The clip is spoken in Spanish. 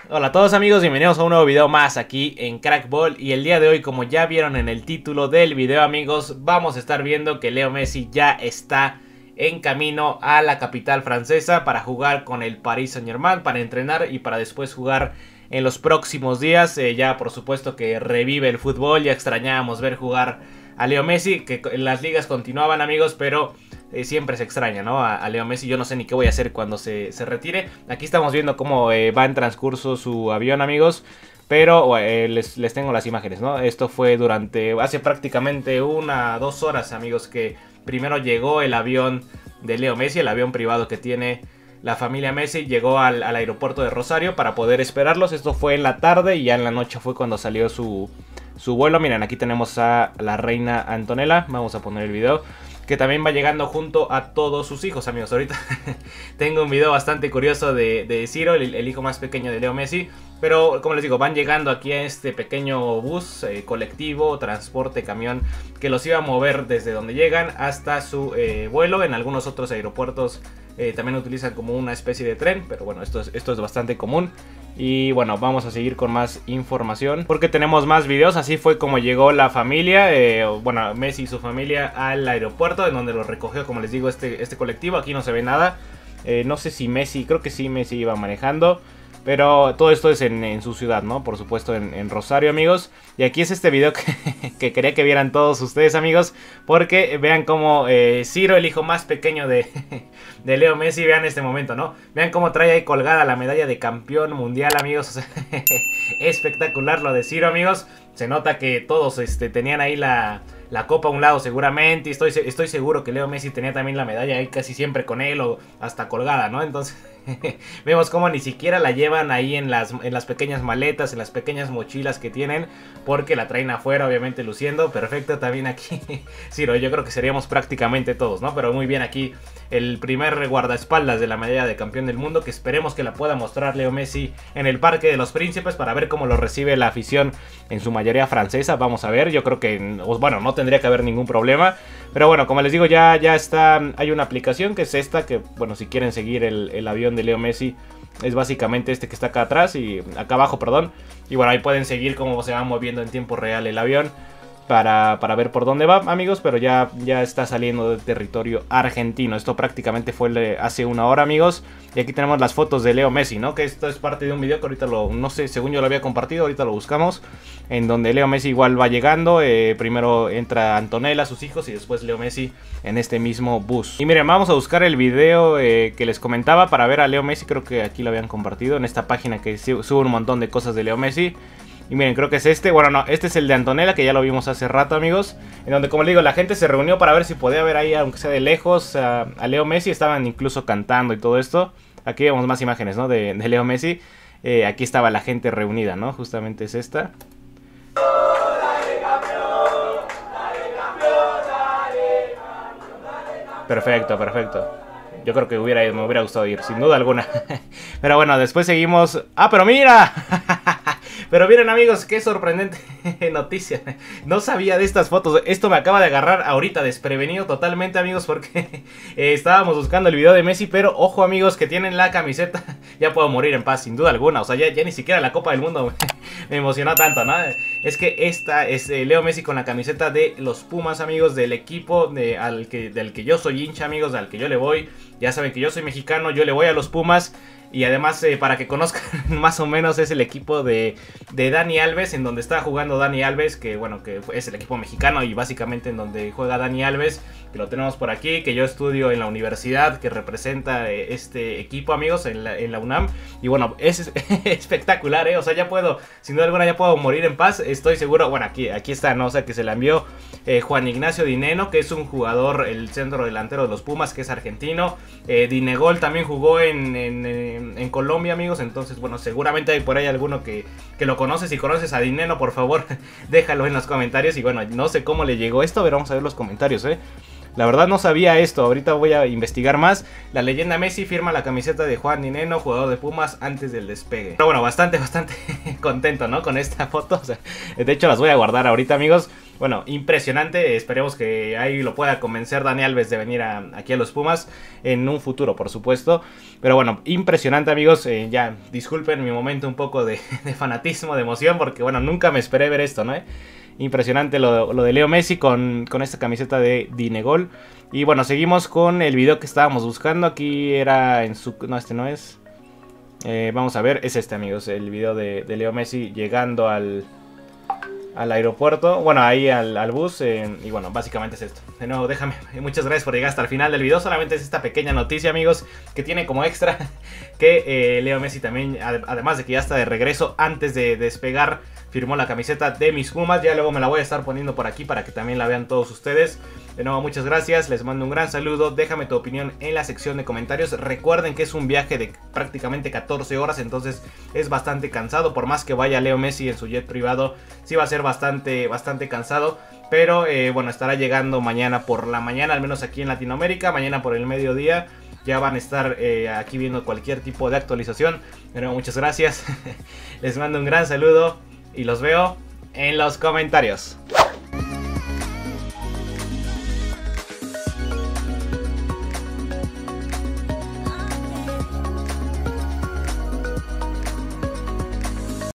Hola a todos amigos, bienvenidos a un nuevo video más aquí en Crackball. Y el día de hoy, como ya vieron en el título del video amigos, vamos a estar viendo que Leo Messi ya está en camino a la capital francesa para jugar con el Paris Saint-Germain, para entrenar y para después jugar en los próximos días. Ya por supuesto que revive el fútbol, ya extrañábamos ver jugar a Leo Messi, que las ligas continuaban amigos, pero siempre se extraña, ¿no? A Leo Messi. Yo no sé ni qué voy a hacer cuando se retire. Aquí estamos viendo cómo va en transcurso su avión, amigos. Pero les tengo las imágenes, ¿no? Esto fue hace prácticamente 1 o 2 horas, amigos, que primero llegó el avión de Leo Messi, el avión privado que tiene la familia Messi. Llegó al aeropuerto de Rosario para poder esperarlos. Esto fue en la tarde y ya en la noche fue cuando salió su vuelo. Miren, aquí tenemos a la reina Antonella. Vamos a poner el video, que también va llegando junto a todos sus hijos, amigos. Ahorita tengo un video bastante curioso de Ciro, el hijo más pequeño de Leo Messi. Pero como les digo, van llegando aquí a este pequeño bus, colectivo, transporte, camión, que los iba a mover desde donde llegan hasta su vuelo. En algunos otros aeropuertos también utilizan como una especie de tren, pero bueno, esto es bastante común. Y bueno, vamos a seguir con más información porque tenemos más videos. Así fue como llegó la familia, bueno, Messi y su familia al aeropuerto, en donde los recogió, como les digo, este colectivo. Aquí no se ve nada. No sé si Messi, creo que sí Messi iba manejando. Pero todo esto es en su ciudad, ¿no? Por supuesto en Rosario, amigos. Y aquí es este video que quería que vieran todos ustedes, amigos. Porque vean cómo Ciro, el hijo más pequeño de Leo Messi, vean este momento, ¿no? Vean cómo trae ahí colgada la medalla de campeón mundial, amigos. O sea, espectacular lo de Ciro, amigos. Se nota que todos tenían ahí la copa a un lado seguramente. Estoy seguro que Leo Messi tenía también la medalla ahí casi siempre con él o hasta colgada, ¿no? Entonces vemos cómo ni siquiera la llevan ahí en las pequeñas maletas, en las pequeñas mochilas que tienen, porque la traen afuera, obviamente luciendo. Perfecto también aquí Ciro, yo creo que seríamos prácticamente todos, ¿no? Pero muy bien aquí el primer guardaespaldas de la medalla de campeón del mundo, que esperemos que la pueda mostrar Leo Messi en el Parque de los Príncipes para ver cómo lo recibe la afición, en su mayoría francesa. Vamos a ver, yo creo que, bueno, no tendría que haber ningún problema. Pero bueno, como les digo, ya está, hay una aplicación que es esta, que bueno, si quieren seguir el avión de Leo Messi, es básicamente este que está acá atrás y acá abajo, perdón. Y bueno, ahí pueden seguir cómo se va moviendo en tiempo real el avión para ver por dónde va, amigos. Pero ya está saliendo del territorio argentino. Esto prácticamente fue hace 1 hora, amigos. Y aquí tenemos las fotos de Leo Messi, ¿no? Que esto es parte de un video que ahorita no sé, según yo lo había compartido, ahorita lo buscamos. En donde Leo Messi igual va llegando. Primero entra Antonella, sus hijos, y después Leo Messi en este mismo bus. Y miren, vamos a buscar el video que les comentaba para ver a Leo Messi. Creo que aquí lo habían compartido en esta página que sube un montón de cosas de Leo Messi. Y miren, creo que es este. Bueno, no, este es el de Antonella, que ya lo vimos hace rato, amigos. En donde, como les digo, la gente se reunió para ver si podía ver ahí, aunque sea de lejos, a Leo Messi. Estaban incluso cantando y todo esto. Aquí vemos más imágenes, ¿no? De Leo Messi. Aquí estaba la gente reunida, ¿no? Justamente es esta. Perfecto, perfecto. Yo creo que me hubiera gustado ir, sin duda alguna. Pero bueno, después seguimos. ¡Ah, pero mira! Pero miren, amigos, qué sorprendente noticia. No sabía de estas fotos. Esto me acaba de agarrar ahorita desprevenido totalmente, amigos, porque estábamos buscando el video de Messi. Pero ojo, amigos, que tienen la camiseta. Ya puedo morir en paz, sin duda alguna. O sea, ya ni siquiera la Copa del Mundo me emocionó tanto, ¿no? Es que esta es Leo Messi con la camiseta de los Pumas, amigos, del equipo del que yo soy hincha, amigos, al que yo le voy. Ya saben que yo soy mexicano, yo le voy a los Pumas. Y además, para que conozcan más o menos, es el equipo de Dani Alves, en donde está jugando Dani Alves, que bueno, que es el equipo mexicano y básicamente en donde juega Dani Alves, que lo tenemos por aquí, que yo estudio en la universidad que representa este equipo, amigos, en la UNAM. Y bueno, es espectacular, o sea, ya puedo, sin duda alguna, ya puedo morir en paz, estoy seguro. Bueno, aquí está, ¿no? O sea, que se la envió Juan Ignacio Dineno, que es un jugador, el centro delantero de los Pumas, que es argentino. Dinegol también jugó en Colombia, amigos. Entonces, bueno, seguramente hay por ahí alguno que lo conoce. Si conoces a Dineno, por favor, déjalo en los comentarios. Y bueno, no sé cómo le llegó esto. A ver, vamos a ver los comentarios, La verdad no sabía esto, ahorita voy a investigar más. La leyenda Messi firma la camiseta de Juan Dineno, jugador de Pumas, antes del despegue. Pero bueno, bastante contento, ¿no? Con esta foto, o sea, de hecho las voy a guardar ahorita, amigos. bueno, impresionante. Esperemos que ahí lo pueda convencer Dani Alves de venir aquí a los Pumas en un futuro, por supuesto. Pero bueno, impresionante, amigos. Ya disculpen mi momento un poco de fanatismo, de emoción, porque bueno, nunca me esperé ver esto, ¿no? Impresionante lo de Leo Messi con esta camiseta de Dinegol. Y bueno, seguimos con el video que estábamos buscando. Aquí era en su... No, este no es. Vamos a ver, es este, amigos. El video de Leo Messi llegando al aeropuerto. Bueno, ahí al bus. Y bueno, básicamente es esto. De nuevo, déjame. Muchas gracias por llegar hasta el final del video. Solamente es esta pequeña noticia, amigos, que tiene como extra que Leo Messi también, además de que ya está de regreso, antes de despegar, firmó la camiseta de mis Pumas. Ya luego me la voy a estar poniendo por aquí para que también la vean todos ustedes. De nuevo, muchas gracias, les mando un gran saludo. Déjame tu opinión en la sección de comentarios. Recuerden que es un viaje de prácticamente 14 horas, entonces es bastante cansado. Por más que vaya Leo Messi en su jet privado, sí va a ser bastante cansado. Pero bueno, estará llegando mañana por la mañana, al menos aquí en Latinoamérica. Mañana por el mediodía ya van a estar aquí viendo cualquier tipo de actualización. De nuevo, muchas gracias. Les mando un gran saludo y los veo en los comentarios.